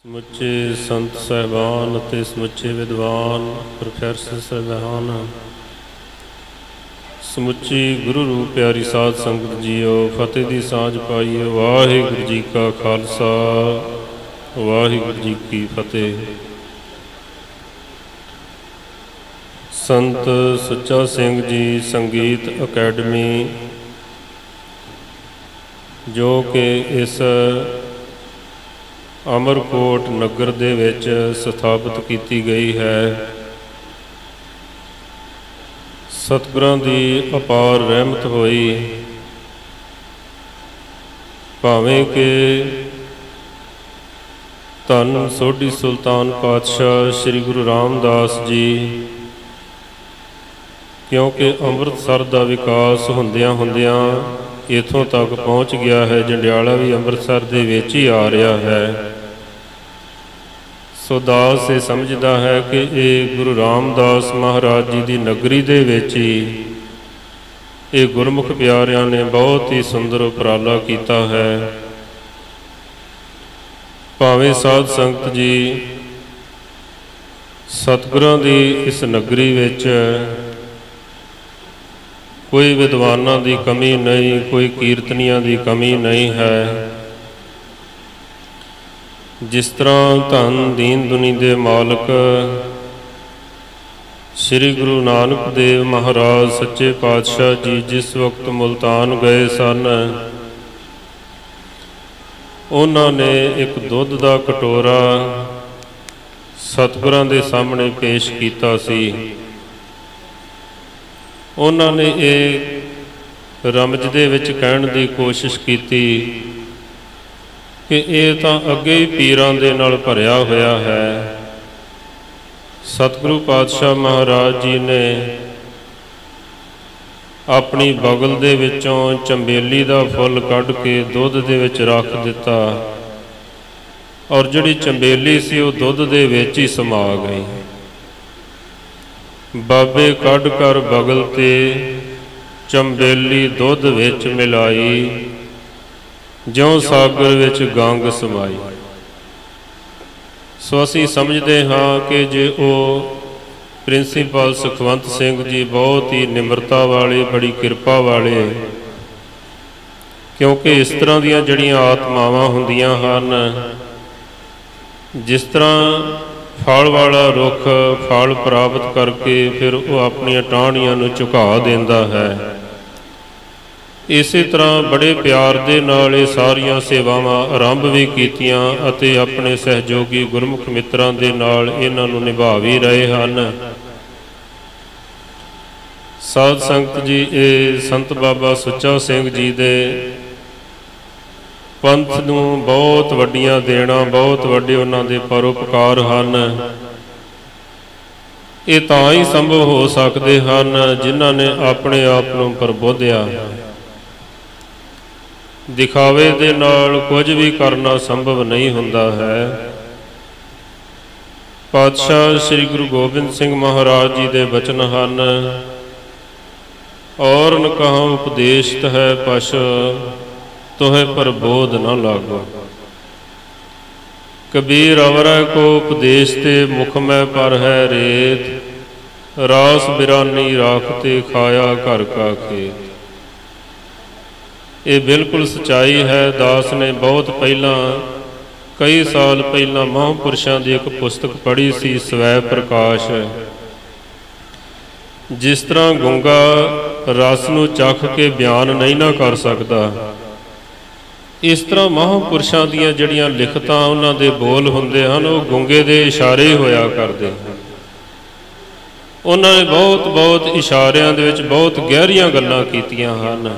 ਸਮੁੱਚੇ ਸੰਤ ਸਾਹਿਬਾਨ ਅਤੇ ਸਮੁੱਚੇ ਵਿਦਵਾਨ ਪ੍ਰੋਫੈਸਰ ਸਾਹਿਬਾਨ, ਸਮੁੱਚੀ ਗੁਰੂ ਰੂਪ ਪਿਆਰੀ ਸਾਧ ਸੰਗਤ ਜੀਓ, ਫਤਿਹ ਦੀ ਸਾਂਝ ਪਾਈਏ। ਵਾਹਿਗੁਰੂ ਜੀ ਕਾ ਖਾਲਸਾ, ਵਾਹਿਗੁਰੂ ਜੀ ਕੀ ਫਤਿਹ। ਸੰਤ ਸੁੱਚਾ ਸਿੰਘ ਜੀ ਸੰਗੀਤ ਅਕੈਡਮੀ, ਜੋ ਕਿ ਇਸ ਅਮਰਕੋਟ ਨਗਰ ਦੇ ਵਿੱਚ ਸਥਾਪਿਤ ਕੀਤੀ ਗਈ ਹੈ, ਸਤਿਗੁਰਾਂ ਦੀ ਅਪਾਰ ਰਹਿਮਤ ਹੋਈ। ਭਾਵੇਂ ਕਿ ਧੰਨ ਸੋਢੀ ਸੁਲਤਾਨ ਪਾਤਸ਼ਾਹ ਸ੍ਰੀ ਗੁਰੂ ਰਾਮਦਾਸ ਜੀ, ਕਿਉਂਕਿ ਅੰਮ੍ਰਿਤਸਰ ਦਾ ਵਿਕਾਸ ਹੁੰਦਿਆਂ ਹੁੰਦਿਆਂ ਇੱਥੋਂ ਤੱਕ ਪਹੁੰਚ ਗਿਆ ਹੈ, ਜੰਡਿਆਲਾ ਵੀ ਅੰਮ੍ਰਿਤਸਰ ਦੇ ਵਿੱਚ ਹੀ ਆ ਰਿਹਾ ਹੈ। ਸੋ ਦਾਸ ਇਹ ਸਮਝਦਾ ਹੈ ਕਿ ਇਹ ਗੁਰੂ ਰਾਮਦਾਸ ਮਹਾਰਾਜ ਜੀ ਦੀ ਨਗਰੀ ਦੇ ਵਿੱਚ ਹੀ ਇਹ ਗੁਰਮੁਖ ਪਿਆਰਿਆਂ ਨੇ ਬਹੁਤ ਹੀ ਸੁੰਦਰ ਉਪਰਾਲਾ ਕੀਤਾ ਹੈ। ਭਾਵੇਂ ਸਾਧ ਸੰਗਤ ਜੀ ਸਤਿਗੁਰਾਂ ਦੀ ਇਸ ਨਗਰੀ ਵਿੱਚ ਕੋਈ ਵਿਦਵਾਨਾਂ ਦੀ ਕਮੀ ਨਹੀਂ, ਕੋਈ ਕੀਰਤਨੀਆਂ ਦੀ ਕਮੀ ਨਹੀਂ ਹੈ। ਜਿਸ ਤਰ੍ਹਾਂ ਧੰਨ ਦੀਨ ਦੁਨੀ ਦੇ ਮਾਲਕ ਸ੍ਰੀ ਗੁਰੂ ਨਾਨਕ ਦੇਵ ਮਹਾਰਾਜ ਸੱਚੇ ਪਾਤਸ਼ਾਹ ਜੀ ਜਿਸ ਵਕਤ ਮੁਲਤਾਨ ਗਏ ਸਨ, ਉਹਨਾਂ ਨੇ ਇੱਕ ਦੁੱਧ ਦਾ ਕਟੋਰਾ ਸਤਿਗੁਰਾਂ ਦੇ ਸਾਹਮਣੇ ਪੇਸ਼ ਕੀਤਾ ਸੀ। ਉਹਨਾਂ ਨੇ ਇਹ ਰਮਜ ਦੇ ਵਿੱਚ ਕਹਿਣ ਦੀ ਕੋਸ਼ਿਸ਼ ਕੀਤੀ ਕਿ ਇਹ ਤਾਂ ਅੱਗੇ ਹੀ ਪੀਰਾਂ ਦੇ ਨਾਲ ਭਰਿਆ ਹੋਇਆ ਹੈ। ਸਤਿਗੁਰੂ ਪਾਤਸ਼ਾਹ ਮਹਾਰਾਜ ਜੀ ਨੇ ਆਪਣੀ ਬਗਲ ਦੇ ਵਿੱਚੋਂ ਚੰਬੇਲੀ ਦਾ ਫੁੱਲ ਕੱਢ ਕੇ ਦੁੱਧ ਦੇ ਵਿੱਚ ਰੱਖ ਦਿੱਤਾ, ਔਰ ਜਿਹੜੀ ਚੰਬੇਲੀ ਸੀ ਉਹ ਦੁੱਧ ਦੇ ਵਿੱਚ ਹੀ ਸਮਾ ਗਈ। ਬਾਬੇ ਕੱਢ ਕਰ ਬਗਲ ਤੇ ਚੰਬੇਲੀ ਦੁੱਧ ਵਿੱਚ ਮਿਲਾਈ, ਜਿਉਂ ਸਾਗਰ ਵਿੱਚ ਗੰਗ ਸਮਾਈ। ਸੋ ਅਸੀਂ ਸਮਝਦੇ ਹਾਂ ਕਿ ਜੇ ਉਹ ਪ੍ਰਿੰਸੀਪਲ ਸੁਖਵੰਤ ਸਿੰਘ ਜੀ ਬਹੁਤ ਹੀ ਨਿਮਰਤਾ ਵਾਲੇ, ਬੜੀ ਕਿਰਪਾ ਵਾਲੇ, ਕਿਉਂਕਿ ਇਸ ਤਰ੍ਹਾਂ ਦੀਆਂ ਜਿਹੜੀਆਂ ਆਤਮਾਵਾਂ ਹੁੰਦੀਆਂ ਹਨ, ਜਿਸ ਤਰ੍ਹਾਂ ਫਲ ਵਾਲਾ ਰੁੱਖ ਫਲ ਪ੍ਰਾਪਤ ਕਰਕੇ ਫਿਰ ਉਹ ਆਪਣੀਆਂ ਟਾਹਣੀਆਂ ਨੂੰ ਝੁਕਾ ਦਿੰਦਾ ਹੈ, ਇਸੇ ਤਰ੍ਹਾਂ ਬੜੇ ਪਿਆਰ ਦੇ ਨਾਲ ਇਹ ਸਾਰੀਆਂ ਸੇਵਾਵਾਂ ਆਰੰਭ ਵੀ ਕੀਤੀਆਂ ਅਤੇ ਆਪਣੇ ਸਹਿਯੋਗੀ ਗੁਰਮੁਖ ਮਿੱਤਰਾਂ ਦੇ ਨਾਲ ਇਹਨਾਂ ਨੂੰ ਨਿਭਾ ਵੀ ਰਹੇ ਹਨ। ਸਾਧ ਸੰਗਤ ਜੀ, ਇਹ ਸੰਤ ਬਾਬਾ ਸੁੱਚਾ ਸਿੰਘ ਜੀ ਦੇ ਪੰਥ ਨੂੰ ਬਹੁਤ ਵੱਡੀਆਂ ਦੇਣਾ, ਬਹੁਤ ਵੱਡੇ ਉਹਨਾਂ ਦੇ ਪਰਉਪਕਾਰ ਹਨ। ਇਹ ਤਾਂ ਹੀ ਸੰਭਵ ਹੋ ਸਕਦੇ ਹਨ ਜਿਨ੍ਹਾਂ ਨੇ ਆਪਣੇ ਆਪ ਨੂੰ ਪ੍ਰਬੋਧਿਆ। ਦਿਖਾਵੇ ਦੇ ਨਾਲ ਕੁਝ ਵੀ ਕਰਨਾ ਸੰਭਵ ਨਹੀਂ ਹੁੰਦਾ ਹੈ। ਪਾਤਸ਼ਾਹ ਸ੍ਰੀ ਗੁਰੂ ਗੋਬਿੰਦ ਸਿੰਘ ਮਹਾਰਾਜ ਜੀ ਦੇ ਬਚਨ ਹਨ, ਔਰਨ ਕਹਾਂ ਉਪਦੇਸ਼ਤ ਹੈ ਪਸ਼, ਤੋਹੇ ਪ੍ਰਬੋਧ ਨਾ ਲਾਗੋ। ਕਬੀਰ ਅਵਰੈ ਕੋ ਉਪਦੇਸ਼ ਤੇ ਮੁਖ ਮੈਂ ਪਰ ਹੈ ਰੇਤ, ਰਾਸ ਬਿਰਾਨੀ ਰਾਖਤੇ ਖਾਇਆ ਘਰ ਕਾ ਖੇਤ। ਇਹ ਬਿਲਕੁਲ ਸੱਚਾਈ ਹੈ। ਦਾਸ ਨੇ ਬਹੁਤ ਪਹਿਲਾਂ, ਕਈ ਸਾਲ ਪਹਿਲਾਂ ਮਹਾਂਪੁਰਸ਼ਾਂ ਦੀ ਇੱਕ ਪੁਸਤਕ ਪੜ੍ਹੀ ਸੀ, ਸਵੈ ਪ੍ਰਕਾਸ਼। ਜਿਸ ਤਰ੍ਹਾਂ ਗੂੰਗਾ ਰਸ ਨੂੰ ਚੱਖ ਕੇ ਬਿਆਨ ਨਹੀਂ ਨਾ ਕਰ ਸਕਦਾ, ਇਸ ਤਰ੍ਹਾਂ ਮਹਾਂਪੁਰਸ਼ਾਂ ਦੀਆਂ ਜਿਹੜੀਆਂ ਲਿਖਤਾਂ, ਉਹਨਾਂ ਦੇ ਬੋਲ ਹੁੰਦੇ ਹਨ, ਉਹ ਗੂੰਗੇ ਦੇ ਇਸ਼ਾਰੇ ਹੋਇਆ ਕਰਦੇ ਹਨ। ਉਹਨਾਂ ਨੇ ਬਹੁਤ ਬਹੁਤ ਇਸ਼ਾਰਿਆਂ ਦੇ ਵਿੱਚ ਬਹੁਤ ਗਹਿਰੀਆਂ ਗੱਲਾਂ ਕੀਤੀਆਂ ਹਨ।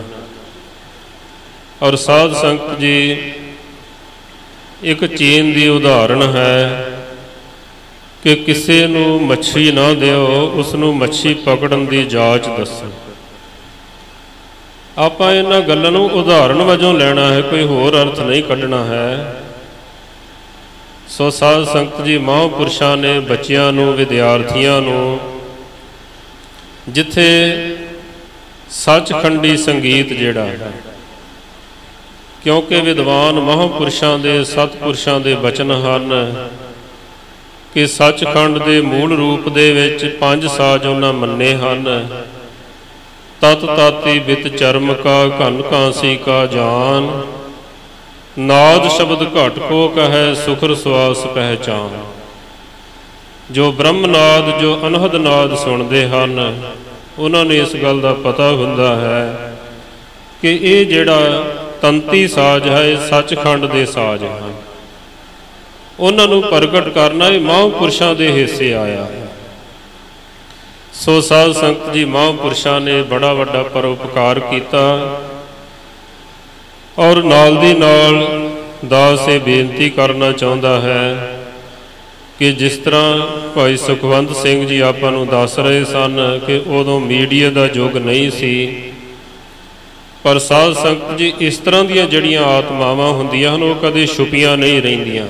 ਔਰ ਸਾਧ ਸੰਗਤ ਜੀ, ਇੱਕ ਚੀਨ ਦੀ ਉਦਾਹਰਣ ਹੈ ਕਿ ਕਿਸੇ ਨੂੰ ਮੱਛੀ ਨਾ ਦਿਓ, ਉਸ ਨੂੰ ਮੱਛੀ ਪਕੜਨ ਦੀ ਜਾਚ ਦੱਸੋ। ਆਪਾਂ ਇਹਨਾਂ ਗੱਲਾਂ ਨੂੰ ਉਦਾਹਰਣ ਵਜੋਂ ਲੈਣਾ ਹੈ, ਕੋਈ ਹੋਰ ਅਰਥ ਨਹੀਂ ਕੱਢਣਾ ਹੈ। ਸੋ ਸਾਧ ਸੰਗਤ ਜੀ, ਮਹਾਂਪੁਰਸ਼ਾਂ ਨੇ ਬੱਚਿਆਂ ਨੂੰ, ਵਿਦਿਆਰਥੀਆਂ ਨੂੰ, ਜਿੱਥੇ ਸੱਚਖੰਡੀ ਸੰਗੀਤ ਜਿਹੜਾ क्योंकि विद्वान महापुरुषों के सतपुरुषों के बचन हैं कि सचखंड के मूल रूप दे विच पंज साज उन्हां मन्ने हन। तत ताती बित चरम का घन कांसी का जान, नाद शब्द घट को कहे सुखर सुआस पहचान। जो ब्रह्मनाद जो अनहद नाद सुनते हैं उन्होंने इस गल का पता हुंदा है कि ये जिहड़ा तंती साज है सचखंड के साज हैं। उन्होंने प्रगट करना ये महापुरुषों के हिस्से आया है। सो साध संगत जी महापुरुषों ने बड़ा वड्डा परोपकार किया और नाल दी नाल दास ये बेनती करना चाहता है कि जिस तरह भाई सुखवंत सिंह जी आपां नूं दस रहे सन कि उदों मीडिया का युग नहीं सी, पर साध संगत जी इस तरह दी जड़ियां आत्मावां हुंदियां हन वो कदे छुपियां नहीं रहिंदियां।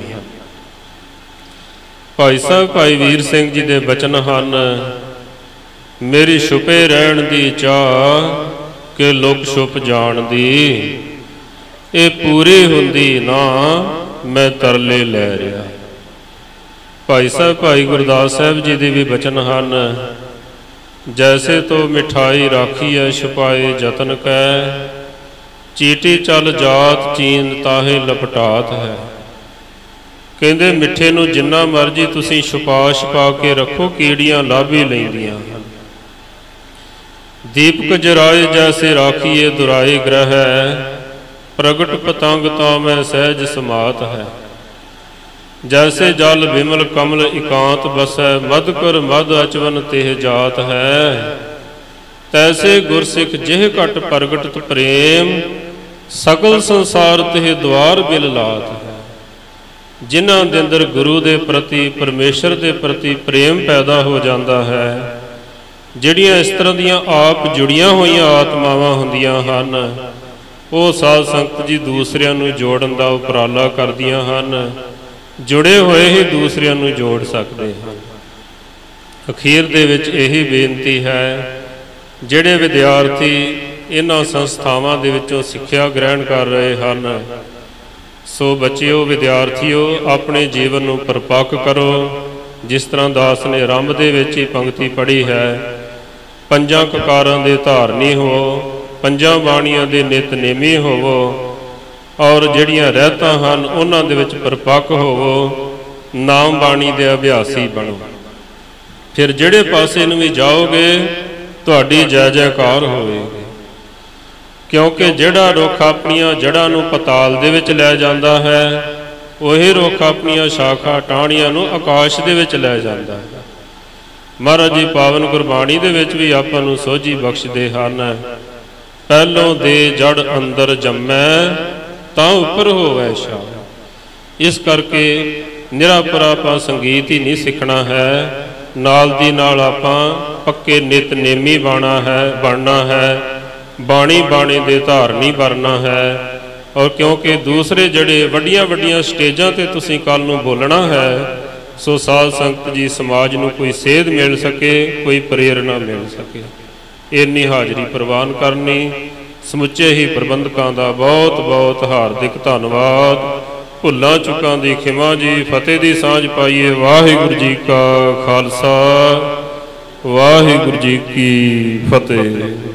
भाई साहब भाई वीर सिंह जी के बचन हैं, मेरी छुपे रहन दी चाह के लुक छुप जान दी, ये पूरी हुंदी ना मैं तरले लै रहा। भाई साहब भाई गुरदास साहब जी के भी बचन हैं, जैसे तो मिठाई राखी है छुपाए जतन कै, चीटी चल जात चीन ताहे लपटात है। कहते मिठे नूं जिन्ना मर्जी तुसीं छुपा छुपा के रखो, कीड़ियां लाभ ही लैंदियां। दीपक जराए जैसे राखिए दुराए ग्रह, प्रगट पतंग तो मैं सहज समात है। जैसे जल विमल कमल एकांत बसै, मद कर मद अचवन तेह जात है। तैसे गुरसिख जिह घट प्रगटत प्रेम, सकल संसार तेह द्वार बिल लात है। जिन्हां दे अंदर गुरु के प्रति परमेश्वर के प्रति प्रेम पैदा हो जाता है, जिहड़ियां इस तरह दियां आप जुड़ियां हुई आत्मावां हुंदियां हन, वो साध संगत जी दूसरियां नूं जोड़न दा उपराला करदियां हन। जुड़े हुए ही दूसरियां नूं जोड़ सकते हैं। अखीर दे विच यही बेनती है, जिहड़े विद्यार्थी इन्हां संस्थावां दे विचों सिੱਖਿਆ ग्रहण कर रहे हैं, सो बच्चिओ विद्यार्थियों अपने जीवन नूं परपक्क करो। जिस तरह दास ने आरंभ दे विच ही पंक्ति पढ़ी है, पंजां ककारां दे धारनी होवो, पंजां बाणियां दे नितनेमी होवो और जिहड़ियां रहतां हन उन्हां दे विच परपक्क होवो, नाम बाणी दे अभ्यासी बनो। फिर जिहड़े पासे नूं भी जाओगे तुहाडी जय जयकार होवेगी। क्योंकि जिहड़ा रुख अपनियां जड़ां नूं पताल दे विच लै जांदा है, वही रुख अपनियां शाखा टाहणियां नूं आकाश दे विच लै जांदा है। महाराज जी पावन गुरबाणी दे विच भी आपां नूं सोझी बख्शदे हन, पहलों दे जड़ अंदर जम्मै तां उपर होवै शाह। इस करके निरापर आपां संगीत ही नहीं सीखना है, नाल दी नाल आपां पक्के नितनेमी बनना है, बाणी बाणी दे धारनी बनना है। और क्योंकि दूसरे जड़े वड्डियां वड्डियां स्टेजां ते तुसीं कल नूं बोलना है, सो साध संगत जी समाज नूं कोई सेध मिल सके, कोई प्रेरणा मिल सके, इन्नी हाज़री प्रवान करनी। समुचे ही प्रबंधकों का बहुत बहुत हार्दिक धन्यवाद। भुल्लां चुकां दी खिमा जी, फतेह दी सांझ पाईए। वाहिगुरू जी का खालसा, वाहिगुरू जी की फतेह।